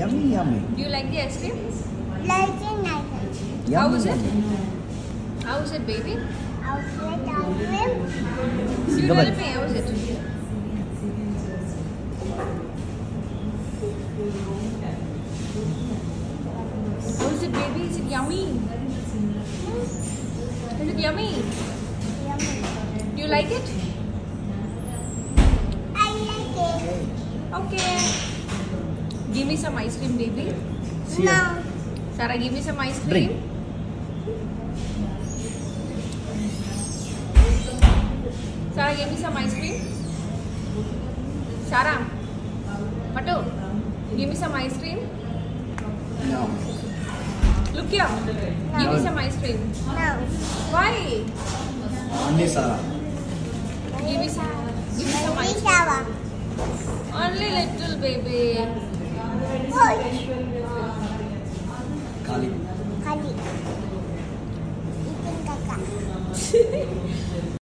Yummy, yummy. Do you like the ice cream? Like it, like it. Yummy, How is it? yummy. How is it, baby? I'll sit down with You Go tell back. me, how is it? How is it, baby? Is it yummy? Is it yummy? yummy. Do you like it? I like it. Okay. Give me some ice cream, baby. See ya. No. Sarah, give me some ice cream. Drink. Sarah, give me some ice cream. Sarah, Patu, give me some ice cream. No. Look here. Give me some ice cream. No. Why? Only Sarah. Give me some ice cream. Shower. Only little baby. Push. Kali. Kali. Ikan kakak.